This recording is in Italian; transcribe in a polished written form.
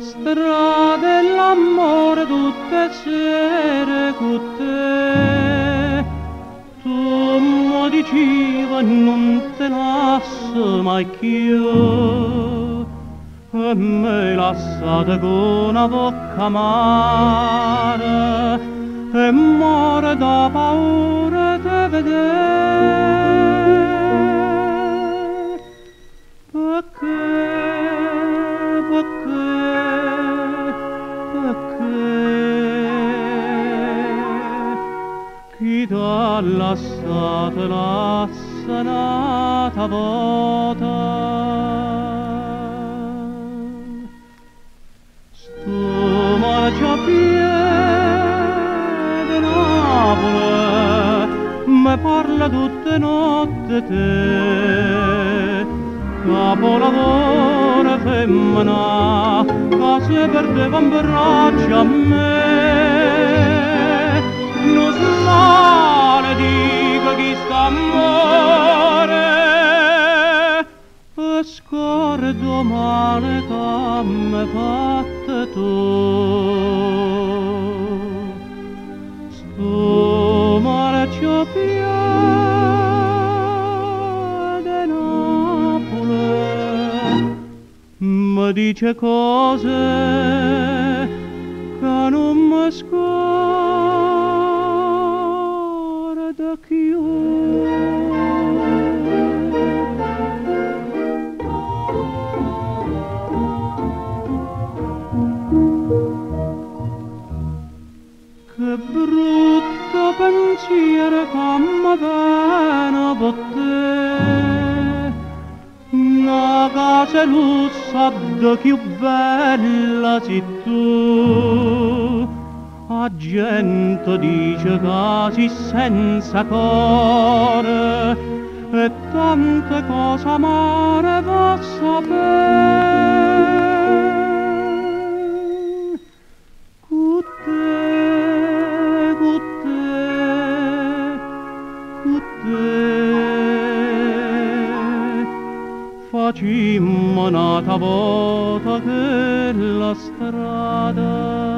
strada e l'amore tutte sere con te. Tu mi dicevi non te lascio mai più, e mi lasciate con una bocca amara e muore da paura di vedere. Chi t'ha lasciato lascia un'altra volta. Sto marciapiede Napoli mi parla tutte notte te. Capolavoro femmina che si perdeva in braccio a me. Non male dico chi sta amore e scordo male che m'hai fatto tu. Sto marciapiede Napoli mi dice cose che non mi scorda più. Che brutto pensiero che mi viene per te. Una casa lussata più bella sei tu. La gente dice che sei senza cuore e tante cose amare va a sapere. Con te, con te, con te facimmo un'altra volta che la strada